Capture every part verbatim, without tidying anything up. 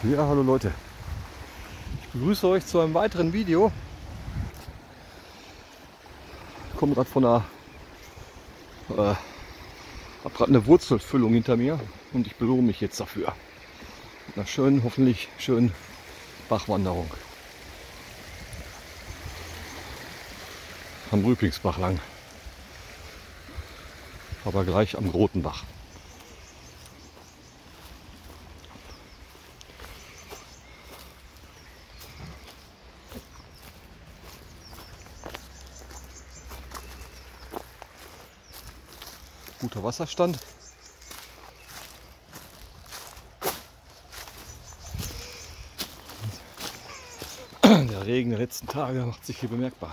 Ja, hallo Leute. Ich begrüße euch zu einem weiteren Video. Ich komme gerade von einer, äh, habe gerade eine Wurzelfüllung hinter mir und ich belohne mich jetzt dafür. Mit einer schönen, hoffentlich schönen Bachwanderung. Am Rüblingsbach lang. Aber gleich am Grotenbach. Guter Wasserstand. Der Regen der letzten Tage macht sich hier bemerkbar.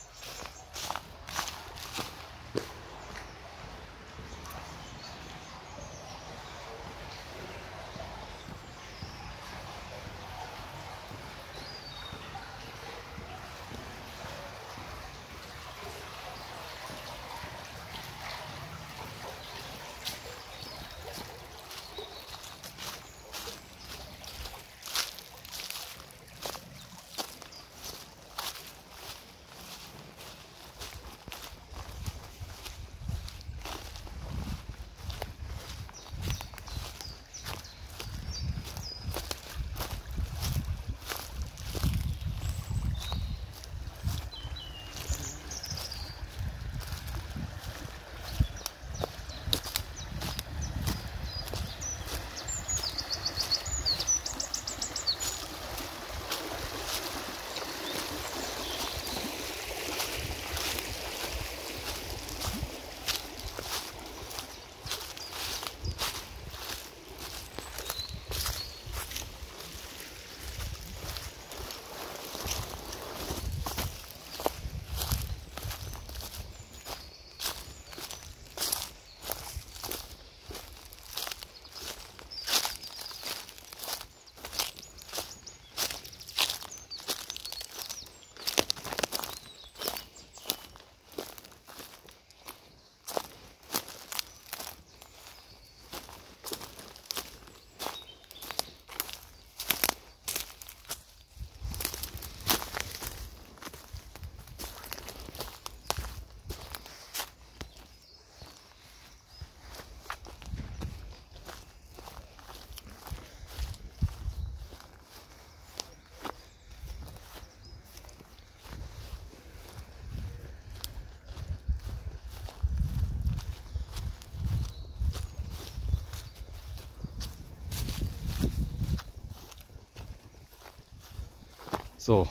So,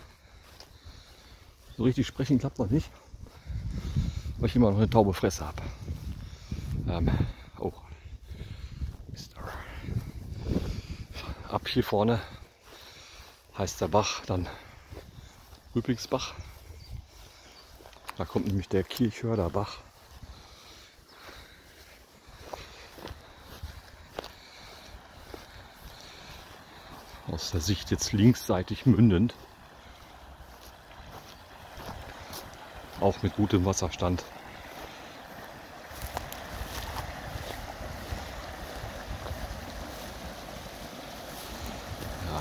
so richtig sprechen klappt noch nicht, weil ich immer noch eine taube Fresse habe. Ähm, oh, Mister Ab hier vorne heißt der Bach dann Rüblingsbach. Da kommt nämlich der Kirchhörder Bach. Aus der Sicht jetzt linksseitig mündend. Auch mit gutem Wasserstand. Ja.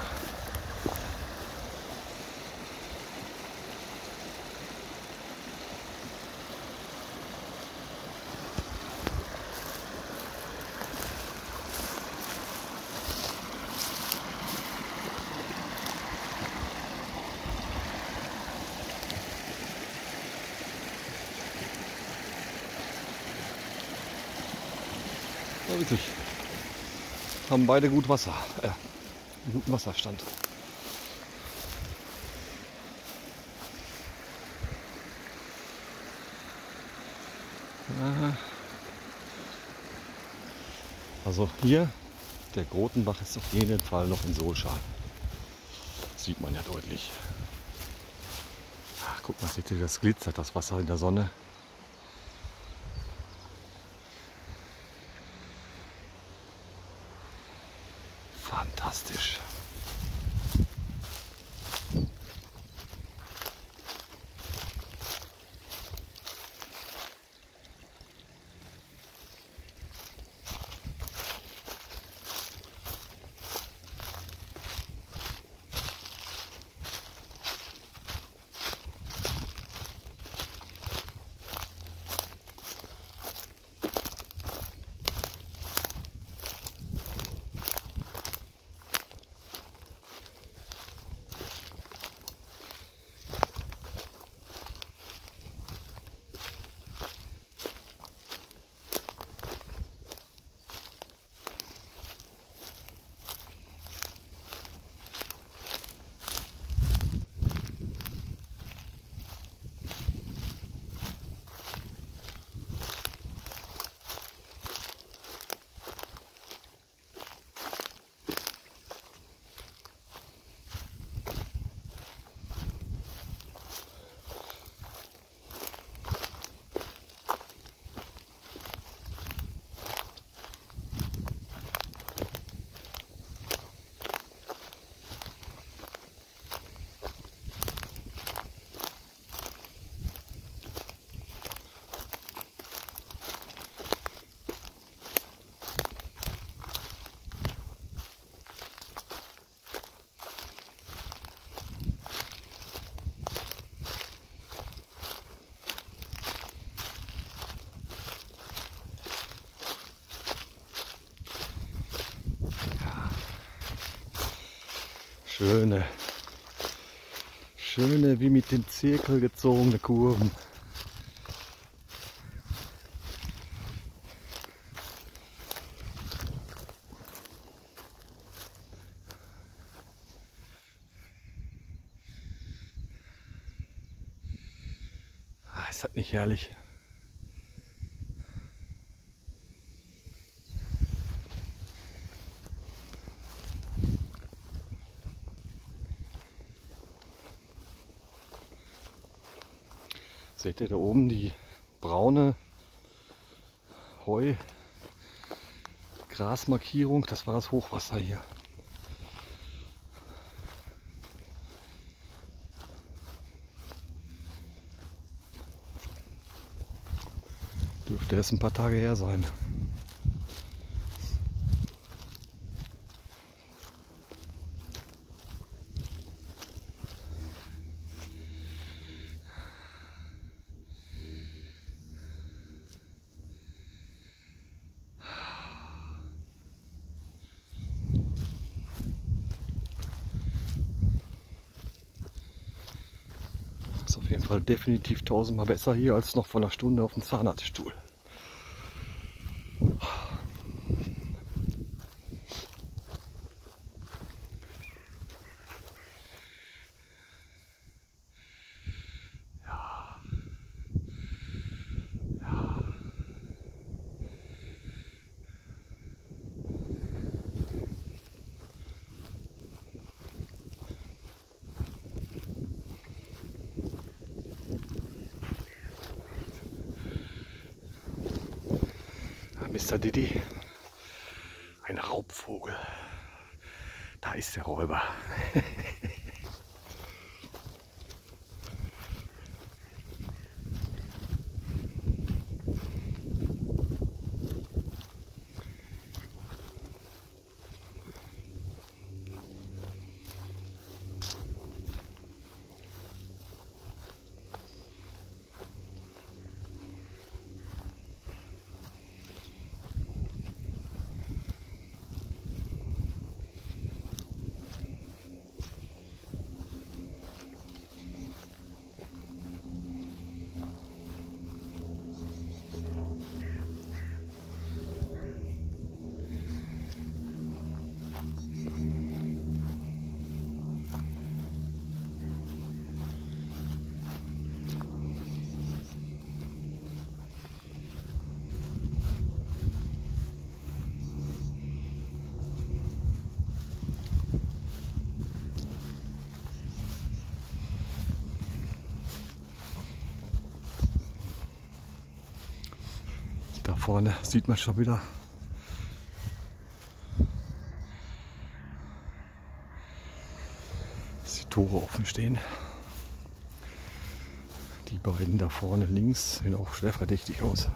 Ja, wirklich. Haben beide gut Wasser, äh, guten Wasserstand. Also hier, der Grotenbach ist auf jeden Fall noch in Solschal. Das sieht man ja deutlich. Ach, guck mal, seht ihr, das glitzert, das Wasser in der Sonne. Fantastisch. Schöne, schöne wie mit dem Zirkel gezogene Kurven. Ah, ist das nicht herrlich? Seht ihr da oben die braune Heu-Grasmarkierung? Das war das Hochwasser hier. Dürfte erst ein paar Tage her sein. Ist auf jeden Fall definitiv tausendmal besser hier als noch vor einer Stunde auf dem Zahnarztstuhl. Mister Diddy, ein Raubvogel. Da ist der Räuber. Da vorne sieht man schon wieder dass die Tore offen stehen. Die beiden da vorne links sehen auch schwer verdächtig aus.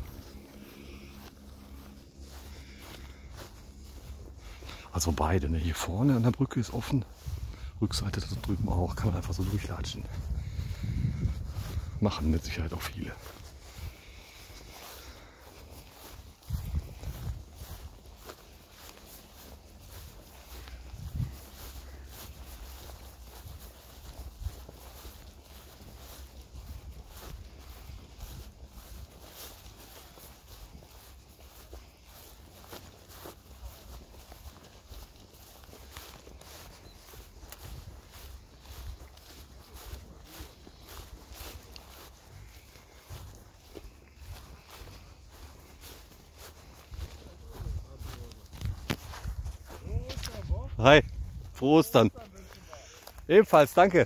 Also beide, ne? Hier vorne an der Brücke ist offen, Rückseite da drüben auch, kann man einfach so durchlatschen. Machen mit Sicherheit auch viele. Hi, frohe Ostern. Ebenfalls, danke.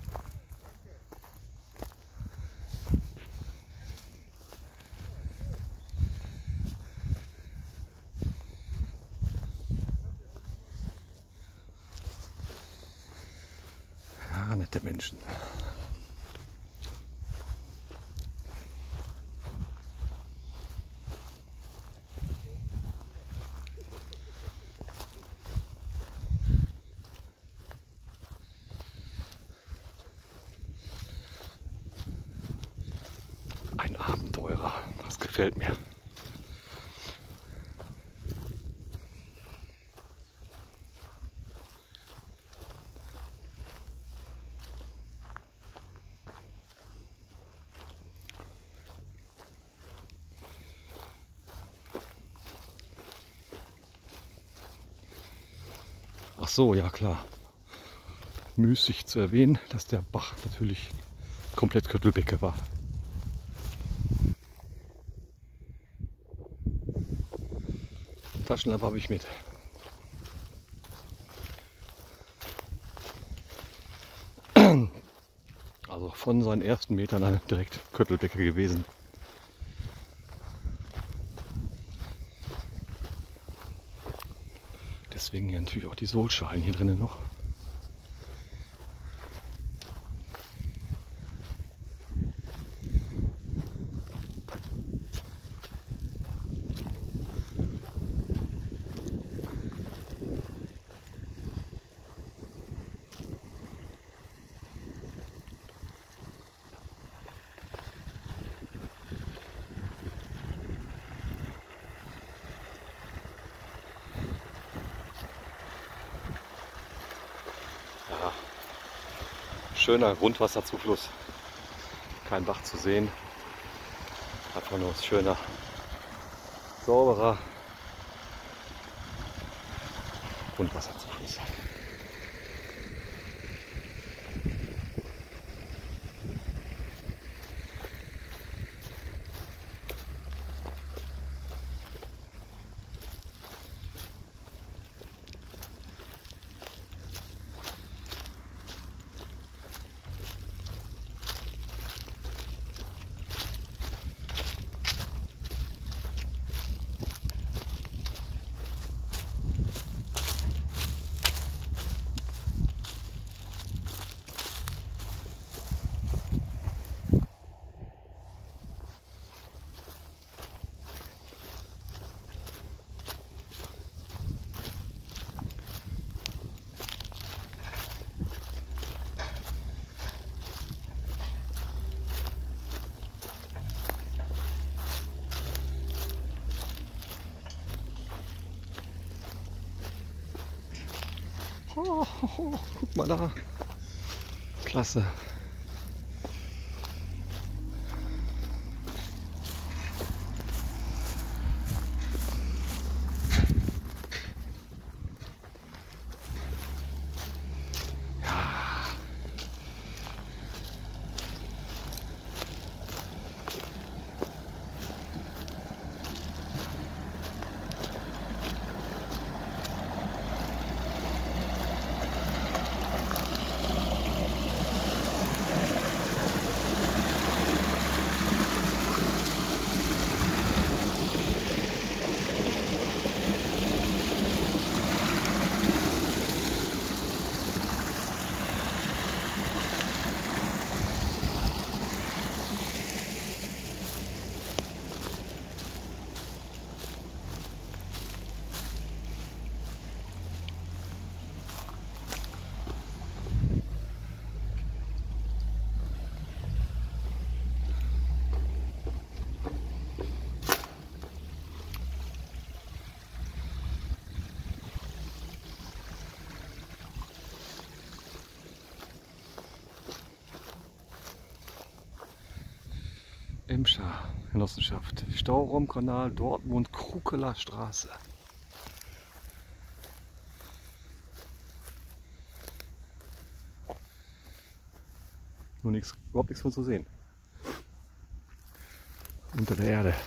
Ja, nette Menschen. Ein Abenteurer, das gefällt mir. Ach so, ja klar. Müßig zu erwähnen, dass der Bach natürlich komplett Köttelbecke war. Taschenlampe habe ich mit. Also von seinen ersten Metern an direkt Köttelbecke gewesen. Deswegen hier natürlich auch die Sohlschalen hier drinnen noch. Ja, schöner Grundwasserzufluss. Kein Bach zu sehen. Einfach nur schöner, sauberer Grundwasserzufluss. Oh, oh, oh, guck mal da. Klasse. Emscher Genossenschaft, Stauraumkanal Dortmund-Krukeler Straße. Nur nichts, überhaupt nichts von zu sehen. Unter der Erde.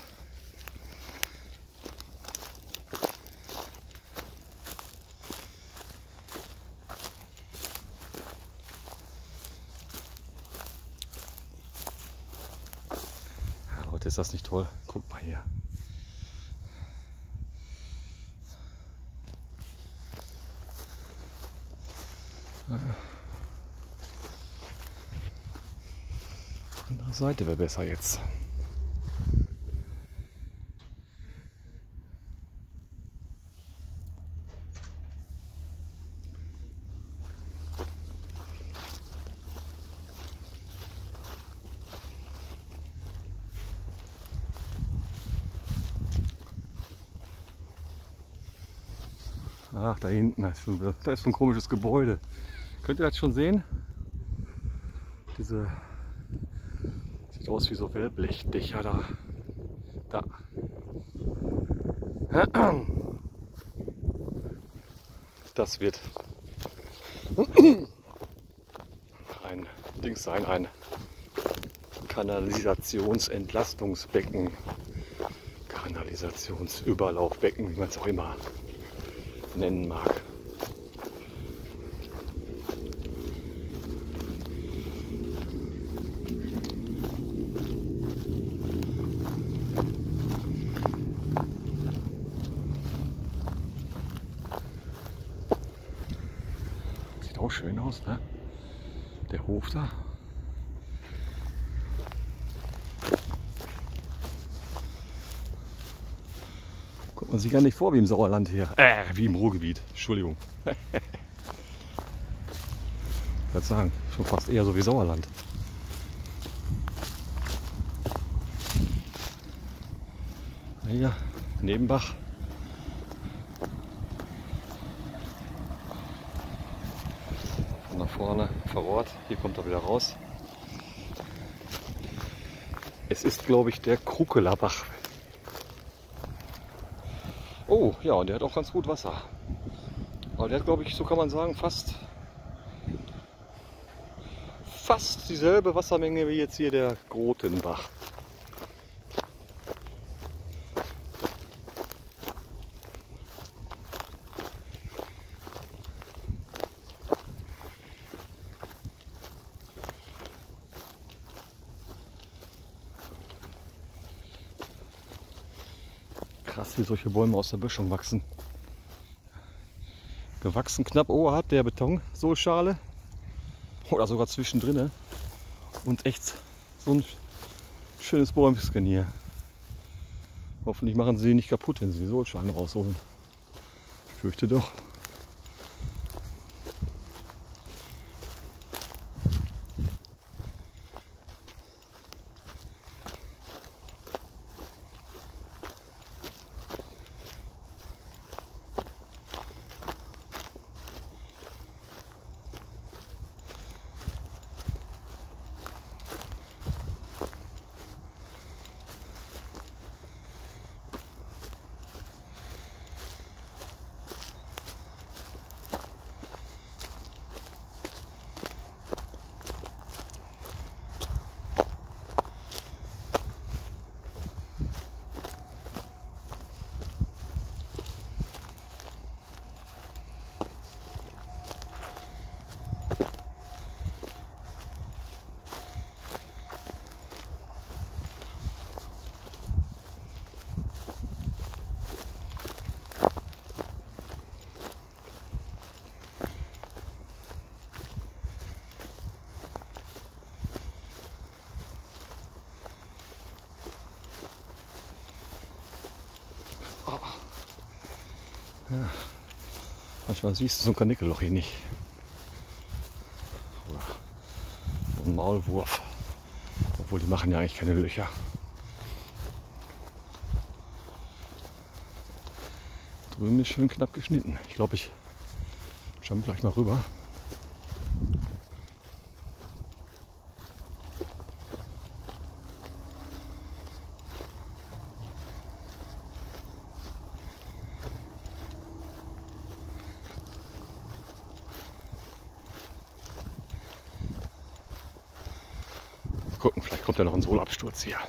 Leute, ist das nicht toll? Guck mal hier. Andere Seite wäre besser jetzt. Ach, da hinten, da ist, schon, da ist so ein komisches Gebäude. Könnt ihr das schon sehen? Diese, sieht aus wie so Wellblechdächer da. Da. Das wird ein Dings sein, ein Kanalisationsentlastungsbecken, Kanalisationsüberlaufbecken, wie man es auch immer nennen mag. Sieht auch schön aus, ne? Der Hof da. Kommt man sich gar nicht vor wie im Sauerland hier. Äh, wie im Ruhrgebiet. Entschuldigung. Ich würde sagen, schon fast eher so wie Sauerland. Hier, Nebenbach. Und nach vorne verrohrt. Hier kommt er wieder raus. Es ist, glaube ich, der Krukeler Bach. Oh, ja, und der hat auch ganz gut Wasser. Aber der hat, glaube ich, so kann man sagen, fast, fast dieselbe Wassermenge wie jetzt hier der Grotenbach. Krass, wie solche Bäume aus der Böschung wachsen. Gewachsen knapp oberhalb der Betonsohlschale oder sogar zwischendrin. Und echt so ein schönes Bäumchen hier. Hoffentlich machen sie nicht kaputt, wenn sie die Sohlschalen rausholen. Ich fürchte doch. Ja. Manchmal siehst du so ein Kanickelloch hier nicht. Oder so ein Maulwurf. Obwohl die machen ja eigentlich keine Löcher. Drüben ist schön knapp geschnitten. Ich glaube, ich schaue gleich mal rüber. Gucken, vielleicht kommt ja noch ein Sohlabsturz hier.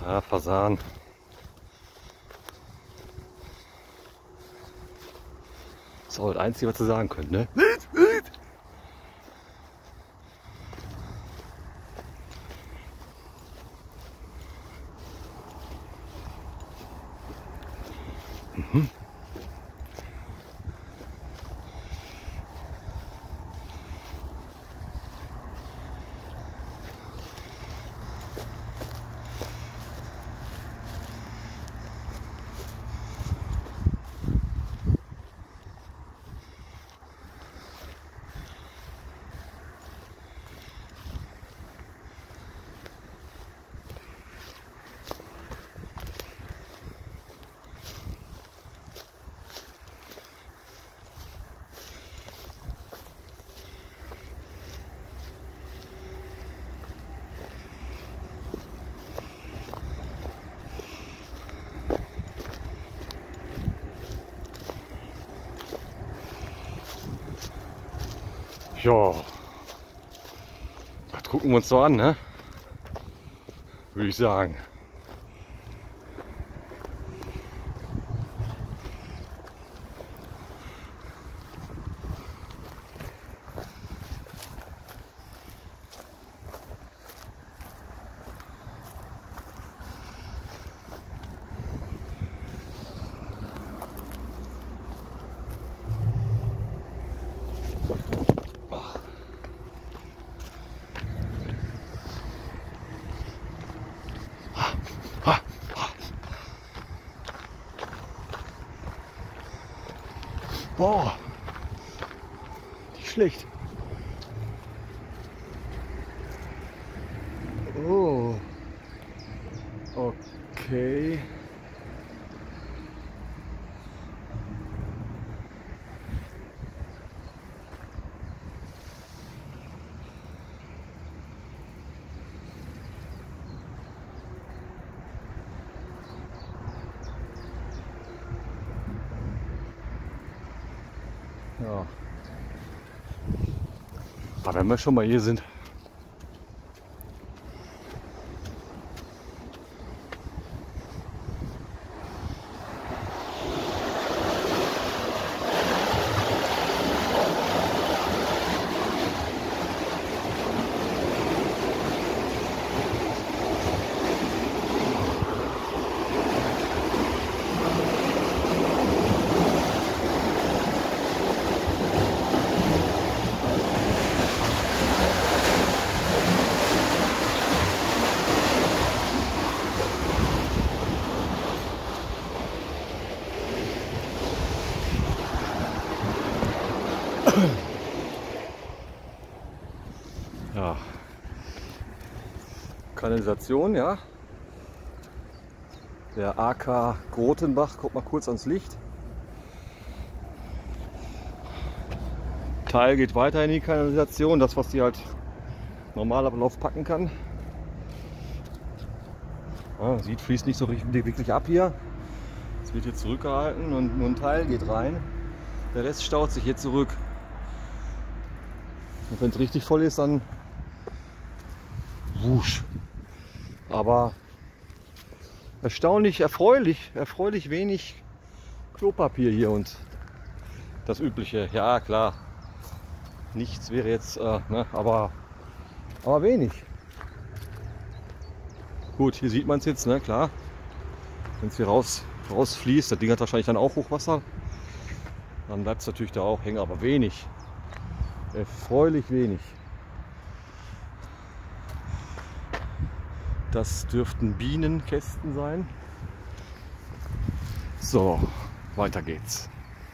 Ja, Fasan. Das ist auch das Einzige, was sie sagen können, ne? Mhm. Ja, das gucken wir uns so an, ne? Würde ich sagen. Boah, nicht schlecht. Oh, okay. Ja. Aber wenn wir schon mal hier sind. Ja. Kanalisation, ja. Der A K Grotenbach, kommt mal kurz ans Licht. Teil geht weiter in die Kanalisation, das was die halt normal Ablauf packen kann. Ja, sieht, fließt nicht so richtig wirklich ab hier. Es wird hier zurückgehalten und nur ein Teil geht rein. Der Rest staut sich hier zurück. Und wenn es richtig voll ist, dann wusch. Aber erstaunlich, erfreulich, erfreulich wenig Klopapier hier und das Übliche. Ja, klar, nichts wäre jetzt, äh, ne, aber, aber wenig. Gut, hier sieht man es jetzt, ne, klar. Wenn es hier raus, rausfließt, das Ding hat wahrscheinlich dann auch Hochwasser. Dann bleibt es natürlich da auch hängen, aber wenig. Erfreulich wenig. Das dürften Bienenkästen sein. So, weiter geht's.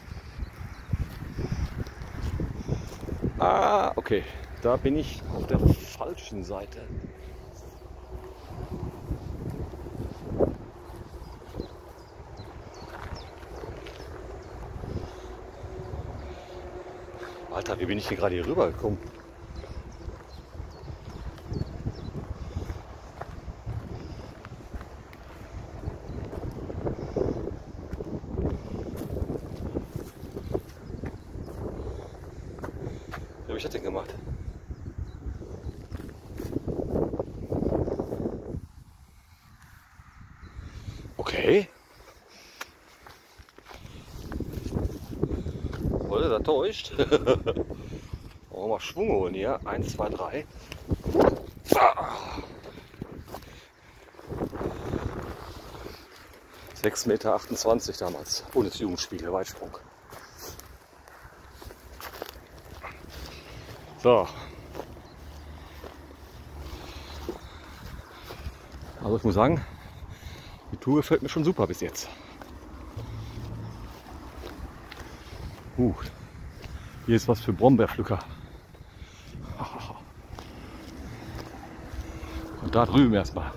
Ah, okay. Da bin ich auf der falschen Seite. Alter, wie bin ich hier gerade hier rüber gekommen? Wie habe ich das denn gemacht? Oder? Das täuscht. Oh, mal Schwung holen hier. Eins, zwei, drei. sechs Meter achtundzwanzig damals. Bundesjugendspiele, Weitsprung. So. Also ich muss sagen, die Tour gefällt mir schon super bis jetzt. Uh, hier ist was für Brombeerpflücker. Und da drüben erstmal.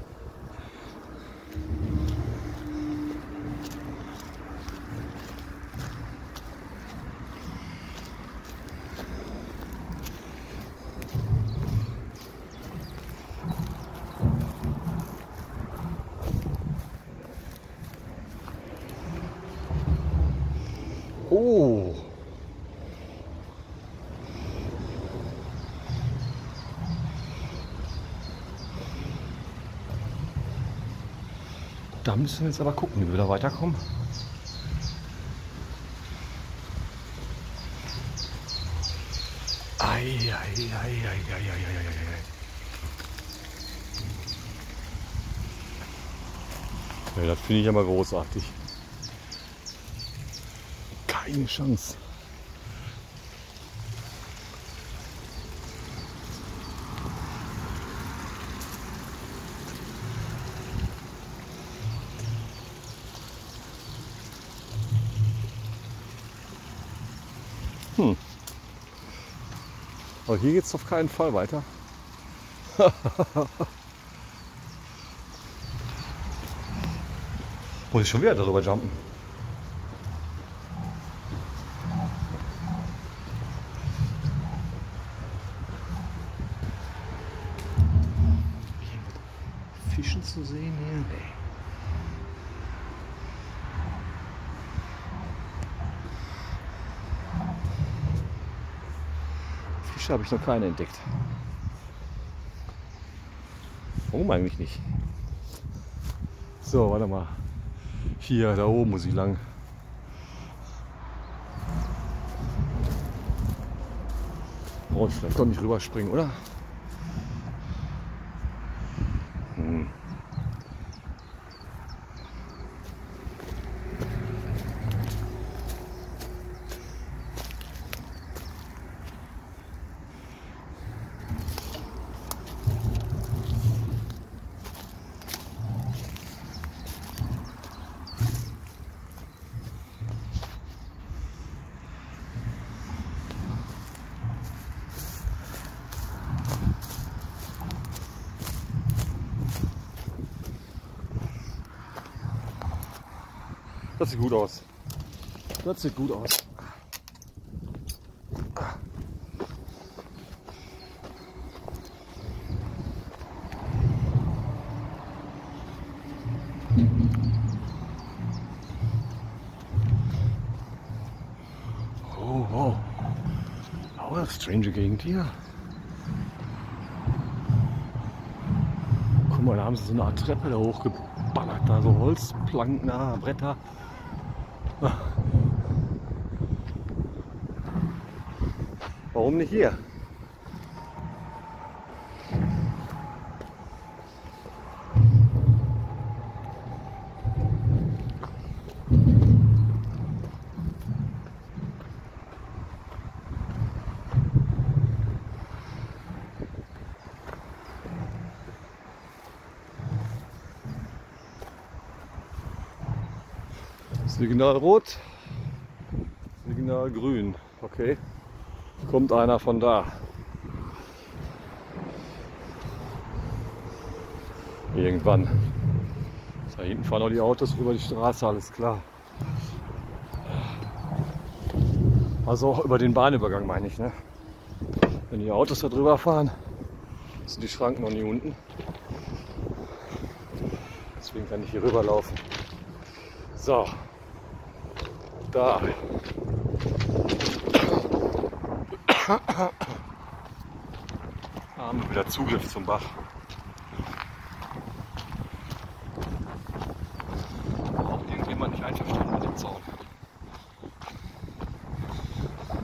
Oh! Da müssen wir jetzt aber gucken, wie wir da weiterkommen. Ei, ei, ei, ei, ei, ei, ei, ei. Ja, das finde ich ja mal großartig. Keine Chance. Hm. Aber hier geht es auf keinen Fall weiter. Muss ich schon wieder darüber jumpen? Fischen zu sehen hier? Nee. Fische habe ich noch keine entdeckt. Warum eigentlich nicht? So, warte mal. Hier, da oben muss ich lang. Brauche ich vielleicht doch nicht rüberspringen, oder? Hm. Das sieht gut aus. Das sieht gut aus. Oh, wow. Oh, eine strange Gegend hier. Guck mal, da haben sie so eine Art Treppe da hochgeballert. Da so Holzplanken, ah, Bretter. Warum nicht hier? Signal rot, Signal grün. Okay, kommt einer von da. Irgendwann. Da hinten fahren auch die Autos über die Straße, alles klar. Also auch über den Bahnübergang meine ich, ne? Wenn die Autos da drüber fahren, sind die Schranken noch nie unten. Deswegen kann ich hier rüber laufen. So. Da. Haben wir wieder Zugriff zum Bach. Auch irgendjemand nicht einverstanden mit dem Zaun.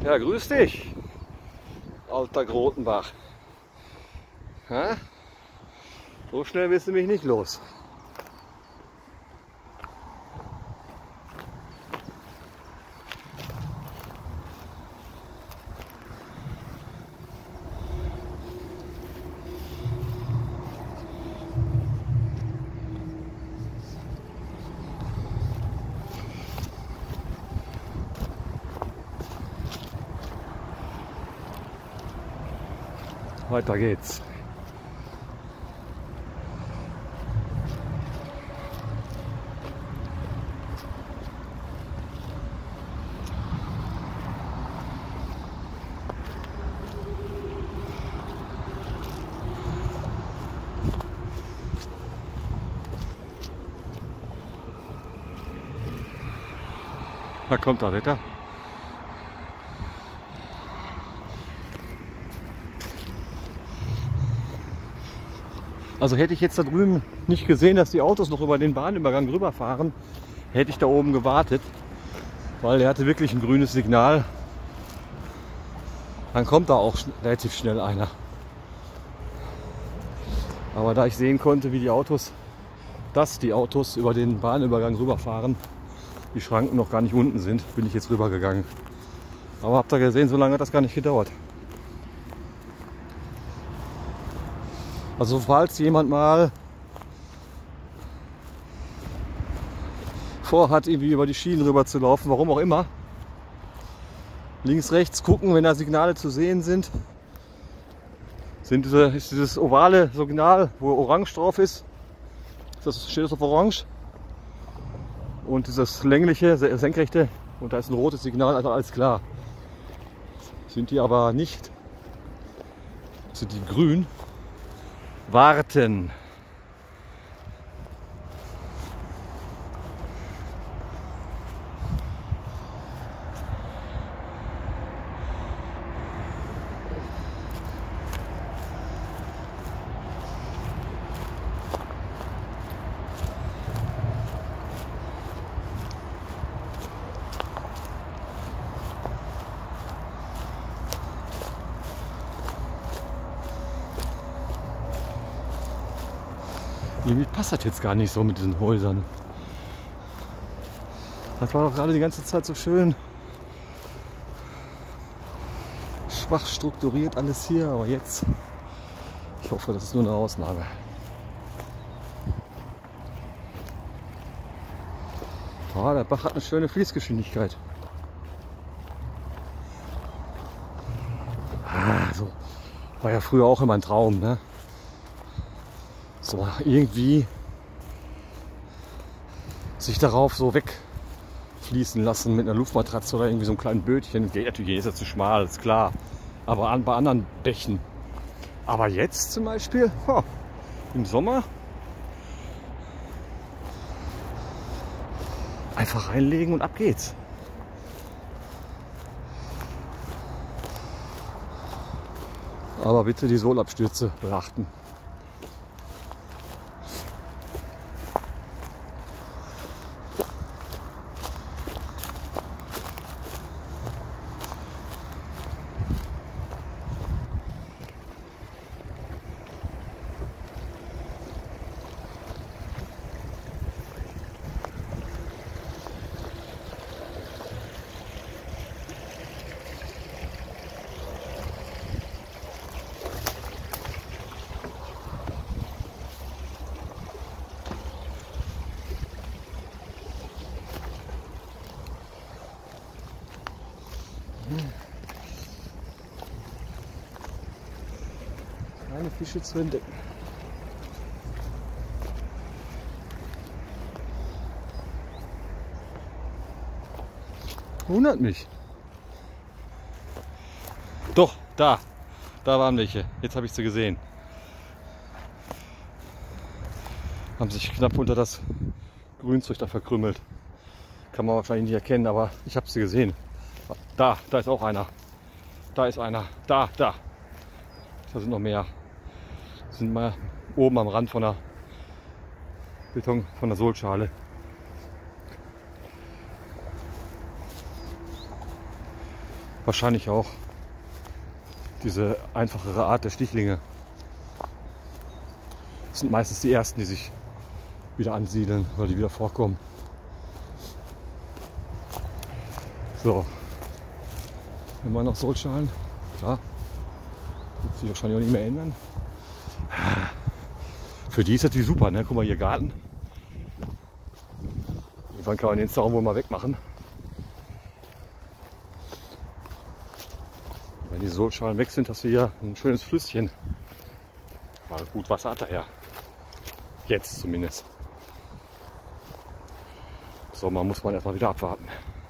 Ja, grüß dich, alter Grotenbach. Ha? So schnell wirst du mich nicht los. Weiter geht's. Da kommt das Wetter. Also hätte ich jetzt da drüben nicht gesehen, dass die Autos noch über den Bahnübergang rüberfahren, hätte ich da oben gewartet, weil er hatte wirklich ein grünes Signal. Dann kommt da auch relativ schnell einer. Aber da ich sehen konnte, wie die Autos, dass die Autos über den Bahnübergang rüberfahren, die Schranken noch gar nicht unten sind, bin ich jetzt rübergegangen. Aber habt ihr gesehen, so lange hat das gar nicht gedauert. Also falls jemand mal vorhat, irgendwie über die Schienen rüber zu laufen, warum auch immer, links, rechts gucken, wenn da Signale zu sehen sind. sind diese, ist dieses ovale Signal, wo orange drauf ist, das steht das auf orange. Und dieses längliche, senkrechte, und da ist ein rotes Signal, also alles klar. Sind die aber nicht, sind die grün. Warten. Irgendwie passt das jetzt gar nicht so mit diesen Häusern. Das war doch gerade die ganze Zeit so schön schwach strukturiert alles hier, aber jetzt, ich hoffe, das ist nur eine Ausnahme. Oh, der Bach hat eine schöne Fließgeschwindigkeit. Ah, so. War ja früher auch immer ein Traum, ne? So irgendwie sich darauf so wegfließen lassen mit einer Luftmatratze oder irgendwie so einem kleinen Bötchen. Geht natürlich, ist ja zu schmal, ist klar. Aber an, bei anderen Bächen. Aber jetzt zum Beispiel, oh, im Sommer einfach reinlegen und ab geht's. Aber bitte die Sohlabstürze beachten. Keine Fische zu entdecken. Wundert mich. Doch, da. Da waren welche. Jetzt habe ich sie gesehen. Haben sich knapp unter das Grünzeug da verkrümmelt. Kann man wahrscheinlich nicht erkennen, aber ich habe sie gesehen. Da, da ist auch einer. Da ist einer. Da, da. Da sind noch mehr. Sind mal oben am Rand von der Beton, von der Sohlschale. Wahrscheinlich auch diese einfachere Art der Stichlinge. Das sind meistens die ersten, die sich wieder ansiedeln oder die wieder vorkommen. So, immer noch Sohlschalen, klar, wird sich wahrscheinlich auch nicht mehr ändern. Für die ist das wie super, ne? Guck mal, hier Garten. Irgendwann kann man den Zaun wohl mal wegmachen. Wenn die Sohlschalen weg sind, hast du hier ein schönes Flüsschen. Aber gut, Wasser hat er ja. Jetzt zumindest. Sommer muss man erstmal wieder abwarten.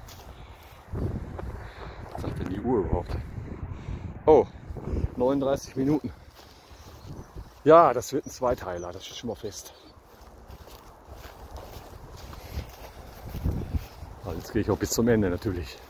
Was sagt denn die Uhr überhaupt? Oh, neununddreißig Minuten. Ja, das wird ein Zweiteiler, das steht schon mal fest. Also jetzt gehe ich auch bis zum Ende natürlich.